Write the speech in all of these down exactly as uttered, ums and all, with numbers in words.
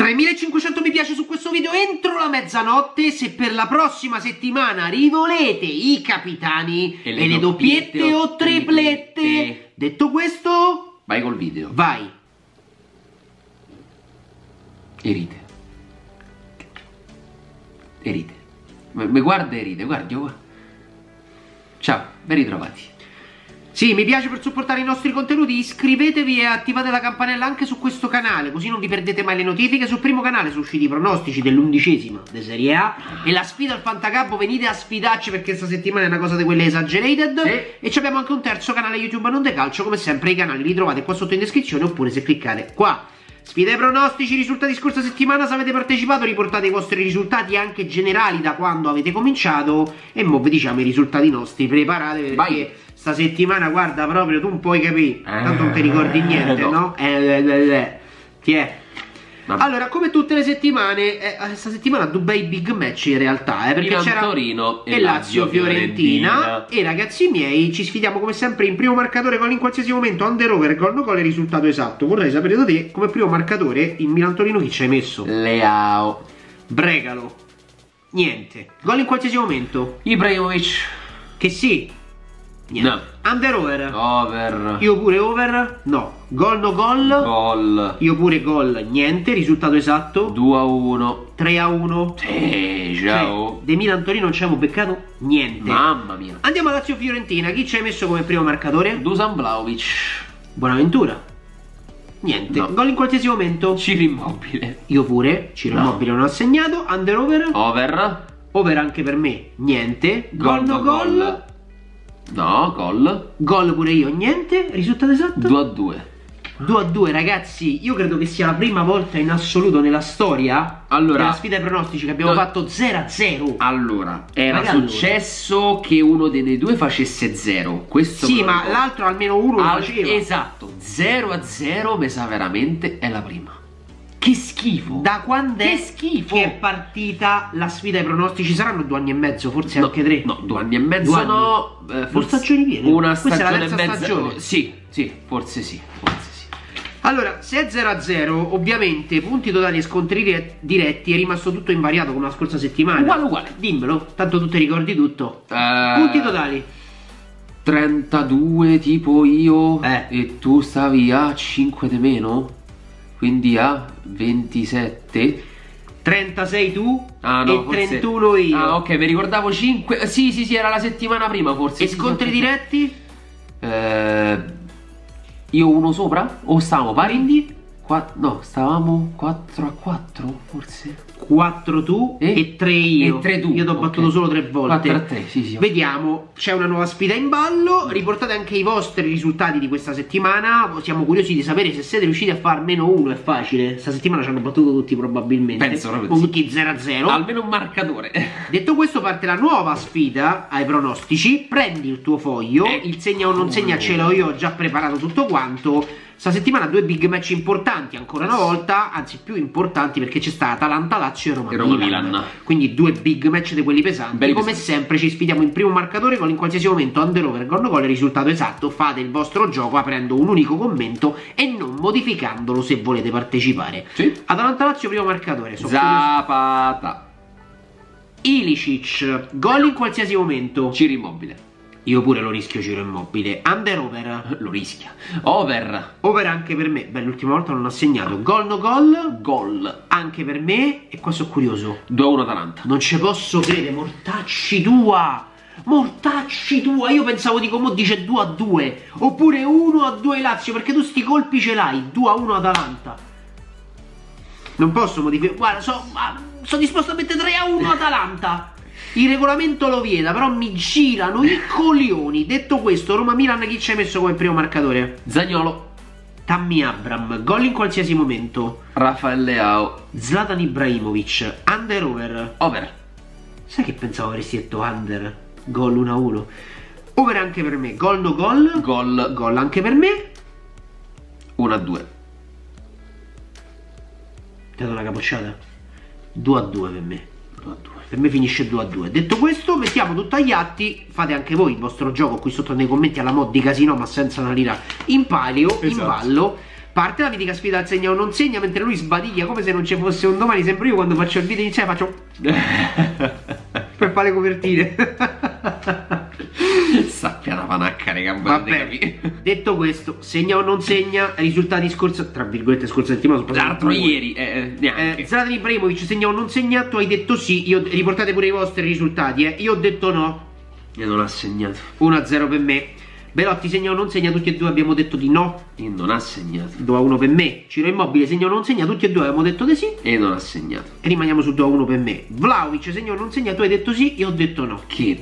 tremilacinquecento mi piace su questo video entro la mezzanotte. Se per la prossima settimana rivolete i capitani e le, e le doppiette, doppiette o triplette. triplette. Detto questo, vai col video. Vai. E ride. E ride. Mi guarda e ride, guardi. Ciao, ben ritrovati. Sì, mi piace per supportare i nostri contenuti, iscrivetevi e attivate la campanella anche su questo canale, così non vi perdete mai le notifiche. Sul primo canale sono usciti i pronostici dell'undicesima di Serie A e la sfida al Fantacabbo. Venite a sfidarci perché questa settimana è una cosa di quelle exaggerated. Sì. E abbiamo anche un terzo canale YouTube Non De Calcio. Come sempre i canali li trovate qua sotto in descrizione oppure se cliccate qua. Sfide pronostici, risultati scorsa settimana. Se avete partecipato riportate i vostri risultati anche generali da quando avete cominciato. E mo vi diciamo i risultati nostri, preparatevi perché vai. Sta settimana guarda proprio tu non puoi capire, tanto non ti ricordi niente, no? no? Eh, eh, eh, eh. Ti è. Allora, come tutte le settimane, eh, questa settimana due bei big match in realtà, eh, perché c'era Torino e, e Lazio Fiorentina. Fiorentina. E ragazzi miei, ci sfidiamo come sempre in primo marcatore, gol in qualsiasi momento, under over, gol no gol e risultato esatto. Vorrei sapere da te, come primo marcatore in Milan Torino chi ci hai messo? Leao. Bregalo. Niente. Gol in qualsiasi momento. Ibrahimovic. Che sì. Niente. No. Under over. Over. Io pure over. No. Gol no gol. Gol. Io pure gol. Niente. Risultato esatto. due a uno. tre a uno. Sì, ciao. Cioè, De Milan Torino non ci abbiamo beccato niente. Mamma mia. Andiamo a Lazio Fiorentina. Chi ci hai messo come primo marcatore? Dusan Vlahovic. Buonaventura. Niente. No. Gol in qualsiasi momento. Ciro Immobile. Io pure. Ciro no. Immobile non ho segnato. Under over. Over. Over anche per me. Niente. Gol, gol no gol. gol. No, gol. Gol pure io, niente. Risultato esatto? due a due. due a due ragazzi, io credo che sia la prima volta in assoluto nella storia allora, della sfida ai pronostici che abbiamo no, fatto zero a zero. Allora, era Ragazzi, successo che uno dei due facesse zero. Questo sì, ma l'altro almeno uno Al, lo faceva. Esatto, zero a zero mi sa veramente è la prima. Che schifo. Da quando che è schifo che è partita la sfida ai pronostici? Saranno due anni e mezzo, forse no, anche tre. No, due anni e mezzo anni. no eh, Forse stagioni piene. Una Questa stagione è la terza e mezza stagione. Sì, sì, forse sì, forse sì. Allora, se è zero a zero, ovviamente punti totali e scontri diretti è rimasto tutto invariato come la scorsa settimana. Uguale, uguale. Dimmelo, tanto tu ti ricordi tutto. uh, Punti totali trentadue tipo io eh. E tu stavi a cinque di meno, quindi a ventisette. trentasei tu ah, no, e forse... trentuno io. Ah, ok, mi ricordavo cinque. Sì, sì, sì, era la settimana prima forse. E sì, scontri sì, diretti? Eh, io uno sopra? O stavamo pari? Quindi? Qua... No, stavamo quattro a quattro forse. quattro tu e, e tre io. E tre tu. Io ti ho okay. battuto solo tre volte. quattro a tre, sì, sì. Vediamo, c'è una nuova sfida in ballo. Riportate anche i vostri risultati di questa settimana. Siamo curiosi di sapere se siete riusciti a far meno uno. È facile. Questa settimana ci hanno battuto tutti probabilmente. Penso proprio con sì. Tutti zero a zero. Almeno un marcatore. Detto questo, parte la nuova sfida ai pronostici. Prendi il tuo foglio. Eh, il segna o non segna ce l'ho io. Ho già preparato tutto quanto. Sta settimana due big match importanti ancora una volta, anzi più importanti perché c'è stata Atalanta-Lazio e Roma-Milan. Roma Quindi due big match di quelli pesanti. Belli Come pesanti. sempre ci sfidiamo in primo marcatore con in qualsiasi momento under over, gol no gol e risultato esatto. Fate il vostro gioco aprendo un unico commento e non modificandolo se volete partecipare. Sì. Atalanta-Lazio primo marcatore. So Zapata. Ilicic, gol in qualsiasi momento. Ciro Immobile. Io pure lo rischio Ciro Immobile. Under over? Lo rischia. Over. Over anche per me. Beh, l'ultima volta non ho segnato. Gol no gol? Gol. Anche per me. E qua sono curioso. due a uno Atalanta. Non ci posso credere. Mortacci tua. Mortacci tua. Io pensavo di come dice due a due. Oppure uno a due Lazio. Perché tu sti colpi ce l'hai. due a uno Atalanta. Non posso modificare. Guarda, sono so disposto a mettere tre a uno Atalanta. Il regolamento lo vieta, però mi girano i coglioni. Detto questo, Roma-Milan chi ci hai messo come primo marcatore? Zaniolo. Tammy Abraham, gol in qualsiasi momento. Rafael Leao. Zlatan Ibrahimovic, under over? Over. Sai che pensavo avresti detto under? Gol uno a uno. Over anche per me, gol no gol? Gol. Gol anche per me. uno a due. Ti ho dato una capocciata? due a due per me. due a due. Per me finisce due a due. Detto questo, mettiamo tutto agli atti. Fate anche voi il vostro gioco qui sotto nei commenti alla mod di casino, ma senza una lira in palio, esatto. in ballo. Parte la mitica sfida al segna o non segna, mentre lui sbadiglia come se non ci fosse un domani. Sempre io quando faccio il video iniziale faccio per fare le copertine. Sappia la panacca, raga. Vabbè, detto questo, segna o non segna, risultati scorso, tra virgolette scorsa settimana, l'altro ieri, eh, neanche. eh, Zlatan Ibrahimovic segna o non segna, tu hai detto sì, io, riportate pure i vostri risultati, eh. Io ho detto no. E non ha segnato. uno a zero per me. Belotti segna o non segna, tutti e due abbiamo detto di no. E non ha segnato. due a uno per me. Ciro Immobile segna o non segna, tutti e due abbiamo detto di sì. E non ha segnato. E rimaniamo su due a uno per me. Vlahovic segna o non segna, tu hai detto sì, io ho detto no. Che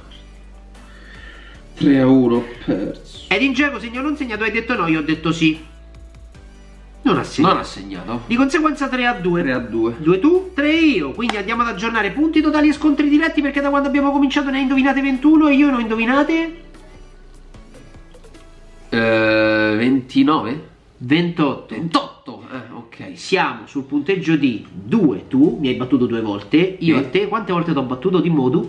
tre a uno ho perso. Edin Dzeko segna o non segna, tu hai detto no, io ho detto sì. Non ha segnato. Non ha segnato. Di conseguenza tre a due. tre a due. due tu, tre io. Quindi andiamo ad aggiornare punti totali e scontri diretti, perché da quando abbiamo cominciato ne hai indovinate ventuno e io ne ho indovinate eh, ventinove? ventotto. ventotto. Eh, ok. Siamo sul punteggio di due tu, mi hai battuto due volte, io Sì. a te quante volte ti ho battuto di modu?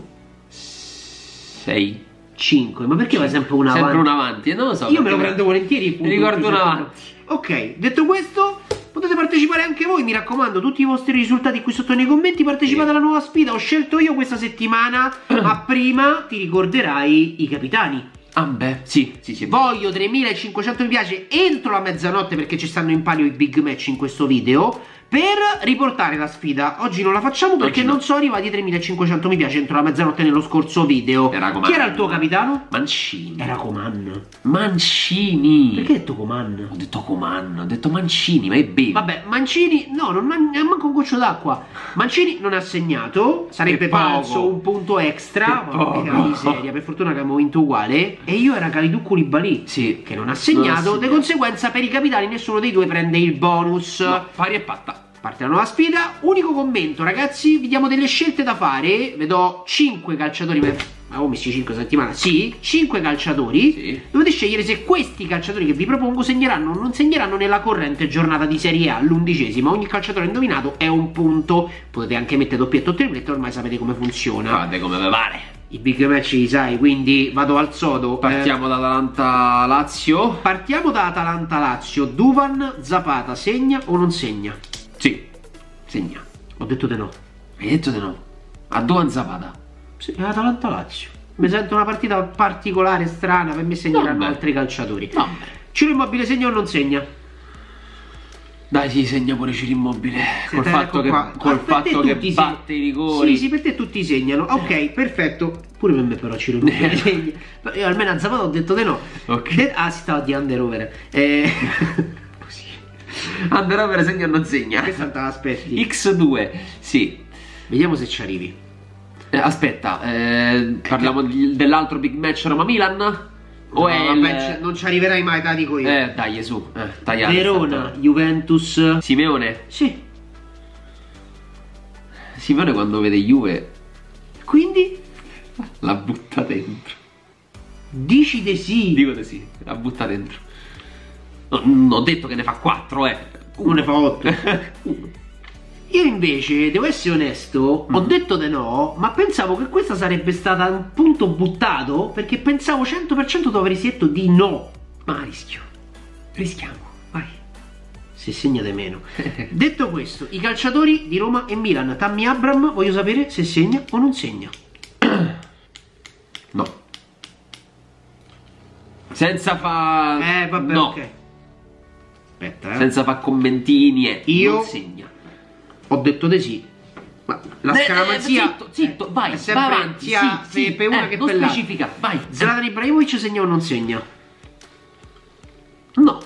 sei. cinque. Ma perché vai sempre una Sempre avanti? un avanti. Non lo so. Io me lo perché prendo volentieri il punto Mi ricordo di un sempre- avanti. Ok, detto questo, potete partecipare anche voi, mi raccomando, tutti i vostri risultati qui sotto nei commenti, partecipate Sì. alla nuova sfida, ho scelto io questa settimana, ma prima ti ricorderai i capitani. Ah beh, sì, sì, sì. Voglio tremilacinquecento mi piace entro la mezzanotte, perché ci stanno in palio i big match in questo video, per riportare la sfida. Oggi non la facciamo perché Oggi no. non sono arrivati i tremilacinquecento mi piace entro la mezzanotte nello scorso video. Era Coman. Chi era il tuo capitano? Mancini. Era Coman. Mancini. Perché hai detto Coman? Ho detto Coman, ho detto Mancini, ma è bevi. Vabbè, Mancini, no, non ha manco un goccio d'acqua. Mancini non ha segnato, sarebbe Che poco. valso un punto extra. Che Ma poco. che miseria, per fortuna che abbiamo vinto uguale. E io era Kalidou Koulibaly, Sì. che non ha segnato. Non ha segnato. Di conseguenza, per i capitani, nessuno dei due prende il bonus. No, pari e patta. Parte la nuova sfida. Unico commento, ragazzi, vi diamo delle scelte da fare. Vedo cinque calciatori. Per... Avevo messo cinque settimane. Sì, cinque calciatori. Sì. Dovete scegliere se questi calciatori che vi propongo segneranno o non segneranno nella corrente giornata di Serie A, l'undicesima. Ogni calciatore indovinato è un punto. Potete anche mettere doppietto o triplette, ormai sapete come funziona. Fate come vi pare. I big match li sai, quindi vado al sodo. Partiamo Eh, da Atalanta-Lazio. partiamo da Atalanta-Lazio. Duvan Zapata segna o non segna? Sì. Segna. Ho detto di no. Hai detto di no. A Duvan Zapata. Sì, è Atalanta-Lazio. Mi sento una partita particolare, strana. Per me segneranno Vabbè. altri calciatori. Vabbè. Ciro Immobile segna o non segna? Dai, sì, segna pure Ciro Immobile. Col Senta, fatto ecco che, qua. col Ah, per te fatto che tutti batte se- i rigori. Sì, sì, per te tutti segnano. Ok, perfetto. Pure per me però Ciro Immobile segna. Io almeno a Zapata ho detto di no. Ok. De- ah, si stava di under over. Eh... Così. Under over segna o non segna? Questa te l'aspetti. X due. Sì. Vediamo se ci arrivi. Eh, aspetta, eh, parliamo di- dell'altro big match Roma-Milan? O No, è vabbè, il... c- non ci arriverai mai, te la dico io. Eh, dai, su. Eh, tagliate, Verona, tanto. Juventus. Simeone. Sì. Simeone quando vede Juve Quindi la butta dentro. dici di sì. Dico di sì, la butta dentro. No, non ho detto che ne fa quattro, eh. Uno ne fa otto. Io invece, devo essere onesto, ho Mm. detto di no, ma pensavo che questa sarebbe stata un punto buttato, perché pensavo cento per cento tu avresti detto di no. Ma rischio. Rischiamo, vai. Se segna di meno. Detto questo, i calciatori di Roma e Milan, Tammy Abraham, voglio sapere se segna o non segna. No. Senza fa... Eh, vabbè, no. ok. Aspetta, eh. Senza fa commentini, eh. Io- Non segna. Ho detto di sì. Ma la Eh, scaramanzia... eh, zitto, zitto, vai, è sempre vai avanti, sia sì, sì, per una eh, che non per l'altra. specifica, vai. Zlatan Ibrahimovic segna o non segna? No.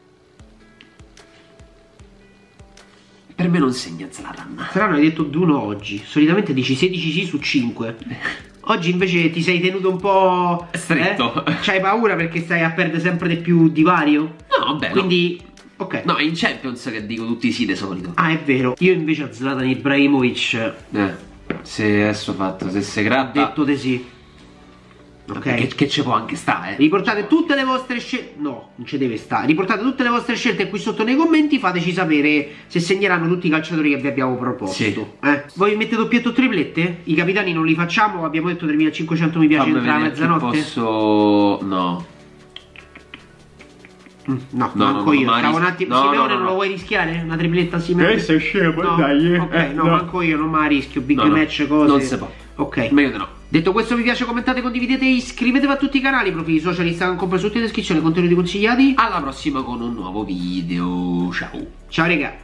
Per me non segna Zlatan. Strano, hai detto d'uno oggi. Solitamente dici sedici sì su cinque. Oggi invece ti sei tenuto un po'... Stretto. Eh? C'hai paura perché stai a perdere sempre di più divario? No, vabbè, Quindi... Ok. no. No, è in Champions che dico tutti sì di solito. Ah, è vero. Io invece a Zlatan Ibrahimovic Eh, se adesso fatto, se si ho gratta... detto di sì. Ok. Che, che ci può anche stare, eh. Riportate tutte le vostre scelte. No, non ci deve stare. Riportate tutte le vostre scelte qui sotto nei commenti. Fateci sapere se segneranno tutti i calciatori che vi abbiamo proposto. Sì. Eh? Voi mettete doppietto o triplette? I capitani non li facciamo. Abbiamo detto tremilacinquecento mi piace Fammi entro la vedere chi mezzanotte. posso... No. Mm, no, No, manco no, no, io. ma Stavo un ris- attimo. no, Simeone no, no, non no. lo vuoi rischiare? Una tripletta a Simeone? Questo è scemo, No. dai. Ok, eh, no, manco io, non me la rischio. Big No, no. match, cose. Non si può. Ok. Meglio di no. Detto questo, vi piace, commentate, condividete, iscrivetevi a tutti i canali, profili social, Instagram, compreso tutte in descrizione, contenuti consigliati. Alla prossima con un nuovo video. Ciao. Ciao, raga.